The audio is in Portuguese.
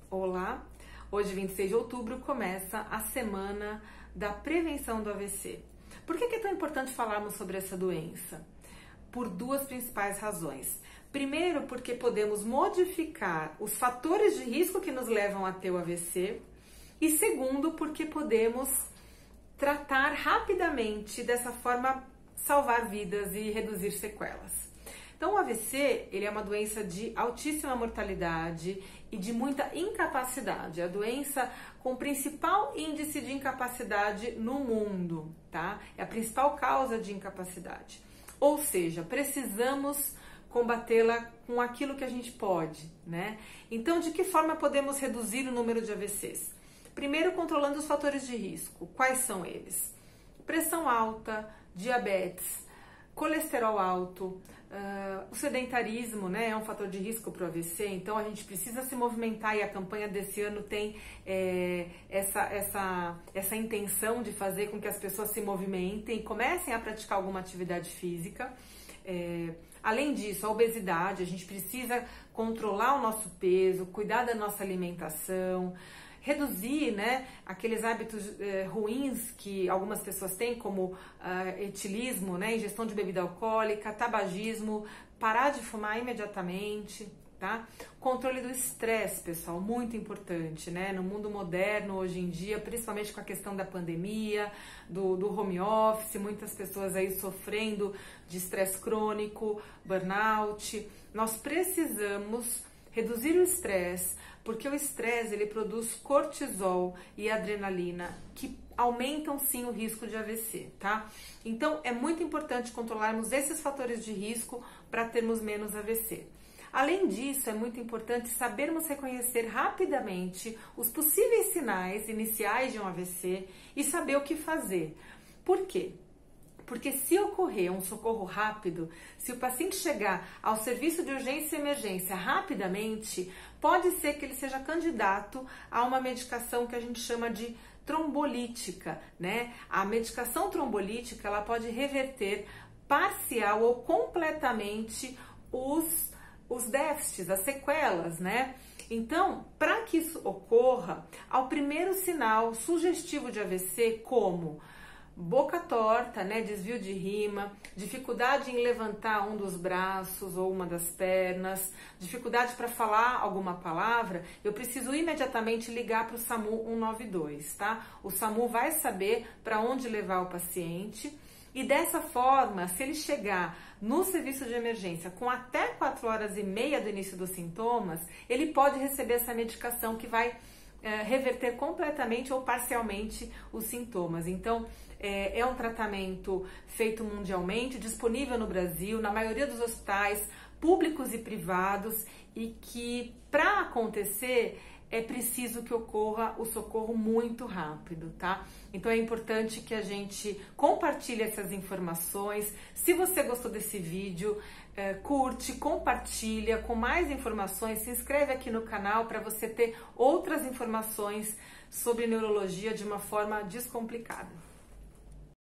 Olá! Hoje, 26 de outubro, começa a Semana da Prevenção do AVC. Por que é tão importante falarmos sobre essa doença? Por duas principais razões. Primeiro, porque podemos modificar os fatores de risco que nos levam a ter o AVC. E segundo, porque podemos tratar rapidamente, dessa forma, salvar vidas e reduzir sequelas. Então, o AVC, ele é uma doença de altíssima mortalidade e de muita incapacidade. É a doença com o principal índice de incapacidade no mundo, tá? É a principal causa de incapacidade. Ou seja, precisamos combatê-la com aquilo que a gente pode, né? Então, de que forma podemos reduzir o número de AVCs? Primeiro, controlando os fatores de risco. Quais são eles? Pressão alta, diabetes, colesterol alto, o sedentarismo, né, é um fator de risco para o AVC, então a gente precisa se movimentar e a campanha desse ano tem essa intenção de fazer com que as pessoas se movimentem e comecem a praticar alguma atividade física. Além disso, a obesidade, a gente precisa controlar o nosso peso, cuidar da nossa alimentação, reduzir, né, aqueles hábitos ruins que algumas pessoas têm, como etilismo, né, ingestão de bebida alcoólica, tabagismo, parar de fumar imediatamente, tá? Controle do estresse, pessoal, muito importante, né, no mundo moderno hoje em dia, principalmente com a questão da pandemia, do home office, muitas pessoas aí sofrendo de estresse crônico, burnout. Nós precisamos reduzir o estresse, porque o estresse ele produz cortisol e adrenalina, que aumentam sim o risco de AVC, tá? Então é muito importante controlarmos esses fatores de risco para termos menos AVC. Além disso, é muito importante sabermos reconhecer rapidamente os possíveis sinais iniciais de um AVC e saber o que fazer. Por quê? Porque se ocorrer um socorro rápido, se o paciente chegar ao serviço de urgência e emergência rapidamente, pode ser que ele seja candidato a uma medicação que a gente chama de trombolítica, né? A medicação trombolítica, ela pode reverter parcial ou completamente os déficits, as sequelas, né? Então, para que isso ocorra, ao primeiro sinal sugestivo de AVC, como boca torta, né, desvio de rima, dificuldade em levantar um dos braços ou uma das pernas, dificuldade para falar alguma palavra, eu preciso imediatamente ligar para o SAMU 192, tá? O SAMU vai saber para onde levar o paciente e dessa forma, se ele chegar no serviço de emergência com até 4 horas e meia do início dos sintomas, ele pode receber essa medicação que vai reverter completamente ou parcialmente os sintomas. Então, é um tratamento feito mundialmente, disponível no Brasil, na maioria dos hospitais públicos e privados, e que para acontecer é preciso que ocorra o socorro muito rápido, tá? Então é importante que a gente compartilhe essas informações. Se você gostou desse vídeo, curte, compartilha com mais informações, se inscreve aqui no canal para você ter outras informações sobre neurologia de uma forma descomplicada.